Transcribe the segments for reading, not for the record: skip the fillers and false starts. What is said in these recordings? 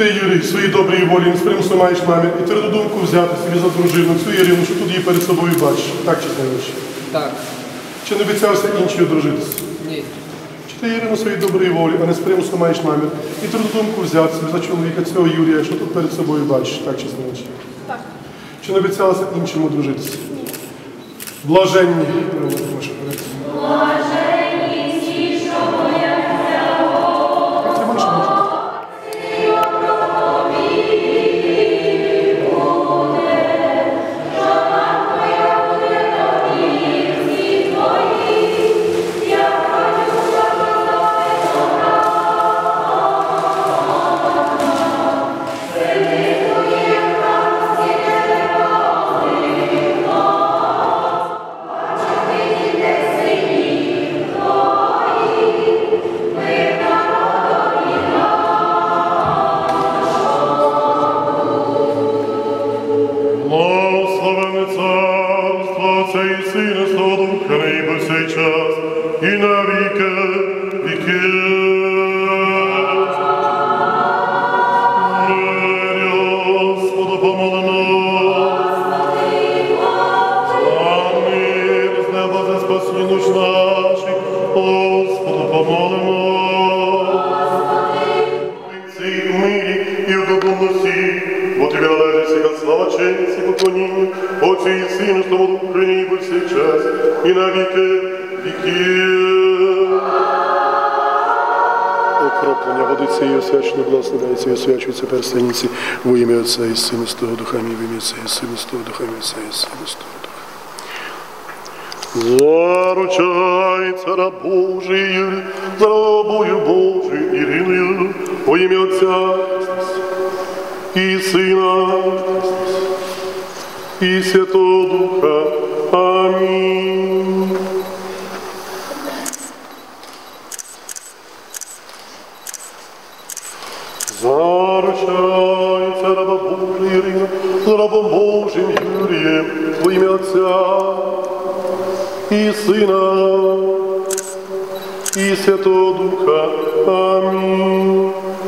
ти, Юрій, в своїй добрій волі, не спримусно маєш намір і тверду думку взяти собі за дружину, цю Ірину, що тут її перед собою бачиш. Так чи знаєш? Так. Чи не обіцявся іншій одружитися? Ні. Чи ти, Ірину, в своїй добрій волі, а не спримусно маєш намір і тверду думку взяти собі за чоловіка цього Юрія, що тут перед собою бачиш? Так чи знаєш? Так. Чи не обіцялася іншим одружитися? Блаженні. Блаженні всі, що бояться Благословене царство Отця і Сина, Святого Духа, нині по сей час, і на віки віків. Мирі, Господу помолимо. Амінь. З неба за спасіння душ наших, Господу помолимо. В мирі і в духовності, бо Тобі належить всяка слава, честь і поклоніння, Отцю і Сину, Святому Духу, нині по сей час, і на віки віків. Окроплення води цієї освяченої благословляється і освячується перстеніці во ім'я Отця і Сина, Святого Духа, амінь, в ім'я Отця і Сина, Святого Духа, амінь, Отця і Сина, Святого Духа. Заручається раб Божий, за рабою Божою Іриною, во ім'я Отця і Сина, і Святого Духа. Амінь. Заручається раба Божий Ірина з рабом Божим Юрієм во ім'я Отця і Сина, і Святого Духа. Амінь.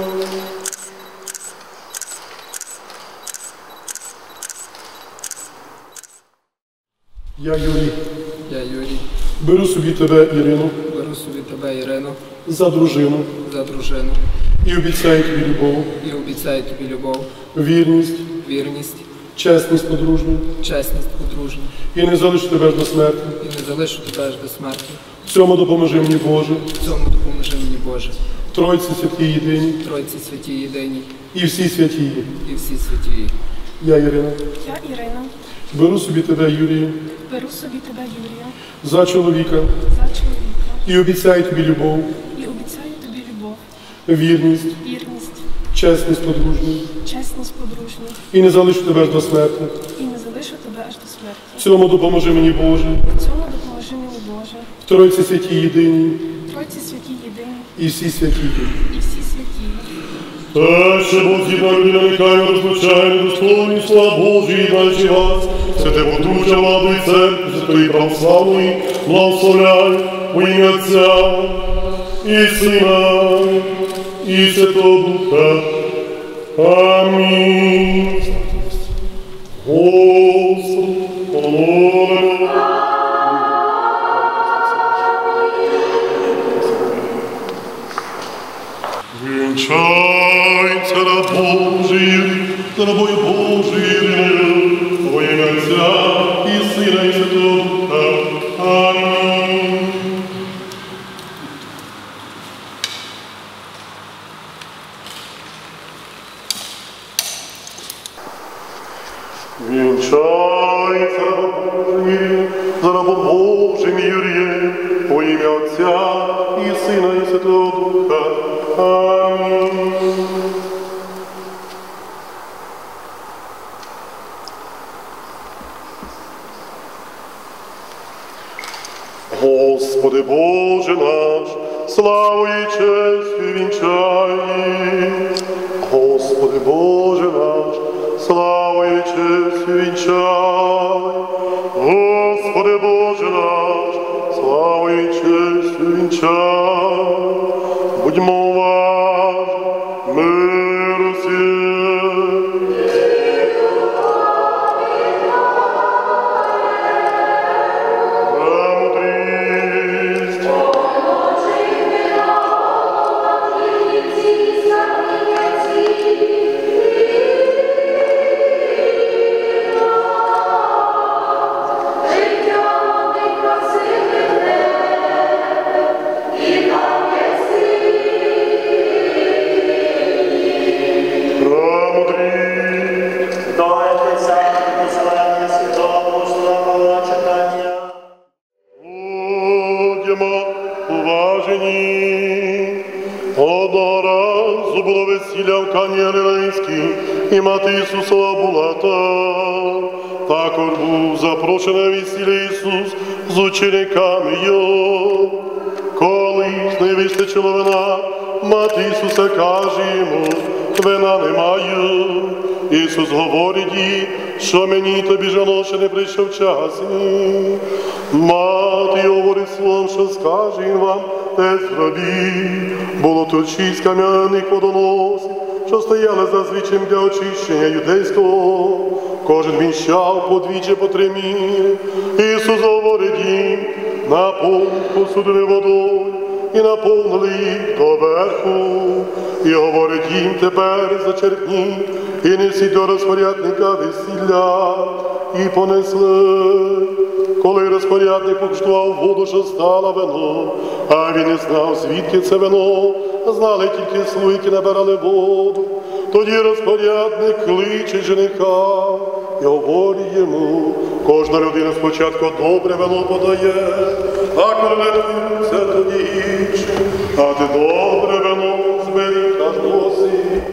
Я, Юрій, беру собі тебе, Ірину, за дружину і обіцяю тобі любов, вірність, чесність подружню, і не залишу тебе аж до смерті. В цьому допоможи мені, Боже. Тройці святі єдині, і всі святі. Я, Ірина, беру собі тебе, Юрію, за чоловіка і обіцяю тобі любов, вірність, чесність подружню, і не залишу тебе аж до смерті. В цьому допоможи мені, Боже. В Тройці святі єдині, і всі святі. Ще Бог згідно людина нехай розлучає недостойні слава Божої, дальше вас, святе подружжя владу і церкви, святої православної, благословляй у ім'я Отця і Сина, і Святого Духа. Амінь. Господу помолимо. Вінчається раб Божий, за рабою Божою, во ім'я Отця і Сина, і Святого Духа. Амінь. Вінчається раб Божий, за рабом Божим Юрієм, во ім'я Отця і Сина, і Святого Духа. Амінь. Господи Боже наш, славою і честю вінчай. Господи Боже наш, славою і честю вінчай. Господи Боже наш, славою і честю вінчай. Будьмо уважні, миру всім. будемо уважені. Одного разу було весілля в Кані Галілейській, і мати Ісусова була там. Також був запрошений на весілля Ісус з учениками Його. Коли не вистачило вина, мати Ісуса каже йому: вина не маю. Ісус говорить їй: що мені тобі жало, ще не прийшов час мій. Мати говорить словом, що скаже він вам, те зробіть. Було тут 6 кам'яних водоносів, що стояли за звичаєм для очищення юдейського. Кожен вміщав по 2 чи по 3 міри. Ісус говорить їм: наповніть посудини водою, і наповнили їх доверху. І говорить їм: тепер зачерпніть і несіть до розпорядника весілля. І понесли. Коли розпорядник покуштував воду, що стала вино, а він не знав, звідки це вино, знали тільки слуги, які набирали воду. Тоді розпорядник кличе жениха і говорить йому: кожна людина спочатку добре вино подає, а коли це тоді інше, а ти добре вино зберіг аж досі.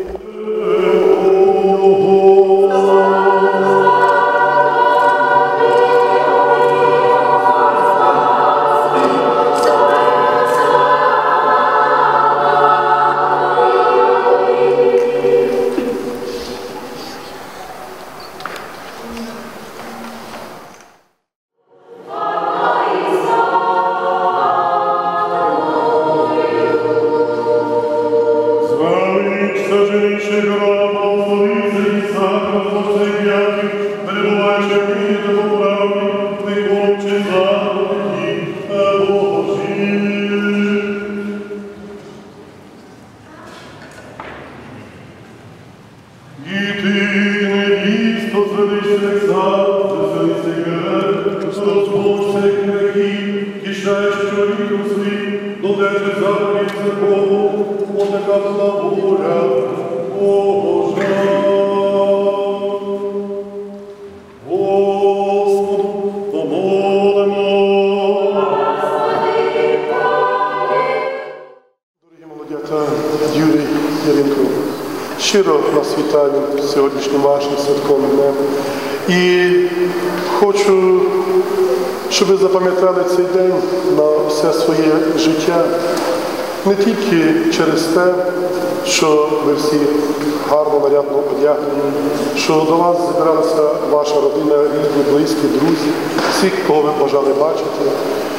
Щиро нас вітаю сьогоднішнім вашим святковим днем. І хочу, щоб ви запам'ятали цей день на все своє життя. Не тільки через те, що ви всі гарно, нарядно одягнені, що до вас зібралася ваша родина, рідні, близькі, друзі, всіх, кого ви бажали бачити,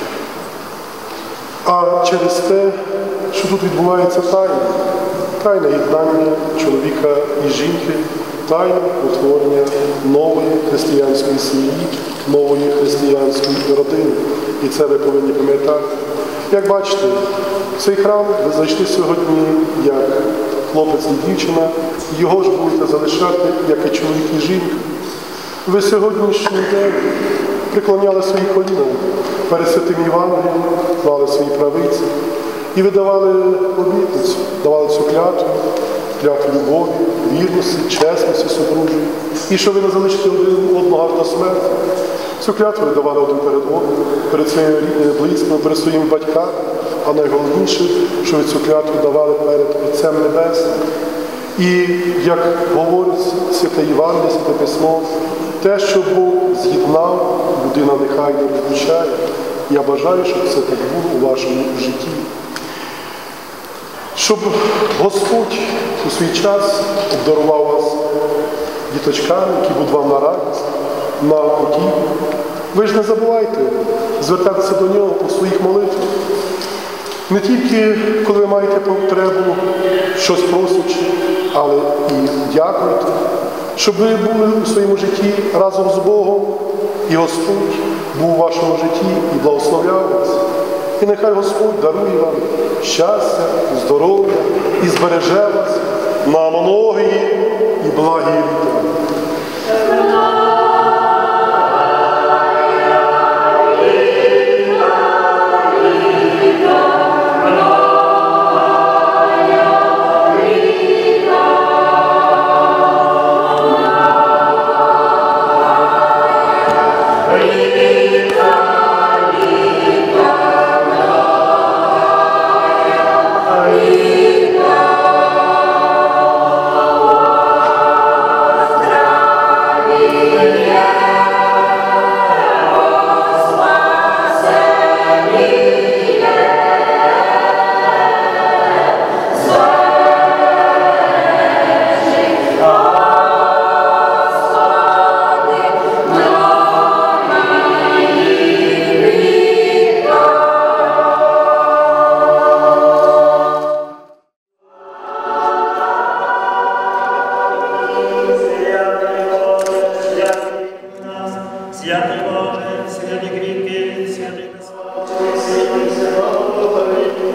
а через те, що тут відбувається тайна. Тайне єднання чоловіка і жінки, тайне утворення нової християнської сім'ї, нової християнської родини. І це ви повинні пам'ятати. Як бачите, цей храм ви зайшли сьогодні як хлопець і дівчина, його ж будете залишати, як і чоловік і жінка. Ви сьогоднішній день приклоняли свої коліна перед святим Євангелієм, клали свої правиці. І ви давали обітницю, давали цю клятву любові, вірності, чесності супружній. І що ви не залишите один одного аж до смерті. Цю клятву ви давали один перед одним, перед своїми рідними, близькими, перед своїми батьками. А найголовніше, що ви цю клятву давали перед Отцем Небесним. І, як говорить Святе Євангеліє, Святе Письмо, те, що Бог з'єднав, людина нехай не розлучає. Я бажаю, щоб це так було у вашому житті. Щоб Господь у свій час обдарував вас діточками, які будуть вам на радість, на потіху. Ви ж не забувайте звертатися до Нього у своїх молитвах. Не тільки, коли ви маєте потребу щось просячи, але і дякуйте, щоб ви були у своєму житті разом з Богом, і Господь був у вашому житті і благословляв вас. І нехай Господь дарує вам щастя, здоров'я і збереже вас на многії і благі літа.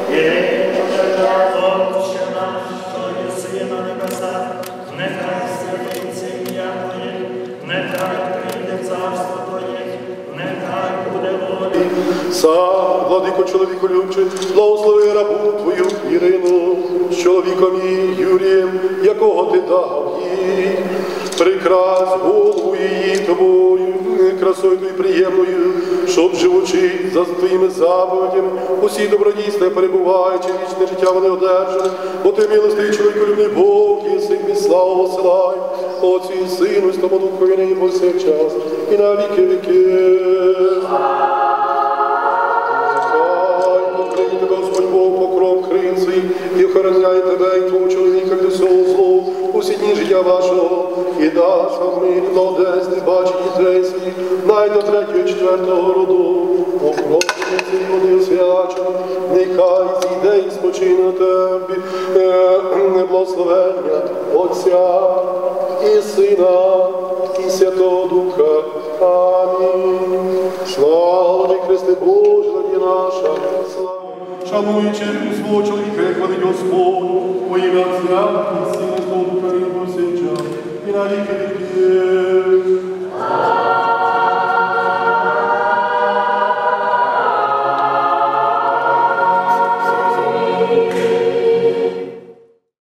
Отче наш, що єси на небесах, нехай святиться ім'я Твоє, нехай прийде царство Твоє, нехай буде воля. Сам, владико чоловіколюбче, благослови рабу Твою Ірину з чоловіком її Юрієм, якого Ти дав їй. Прикрась голову її Тобою, красою Твою приємною, щоб живучи за Твоїми заповідями, усі добродійства перебуваючи, вічне життя вони одержали, бо Ти милостивий чоловіколюбний Бог, єси і славу посилай, Отцю і Сину, і Святому Духові, нині повсякчас, і на віки віки. Господь Бог, покров крин свій, і охороняє тебе, і твого чоловіка від усього злу, усі дні життя вашого, і дасть вам мир, молодець, не бачить дітей своїх, навіть до 3-4 роду, покровці води освячені, нехай зійде і спочине на тебе, благословення Отця і Сина, і Святого Духа. Амінь. Слава тобі, Христе Боже, наша, слава. Шануй черву свого чоловіка, як хвалить Господь,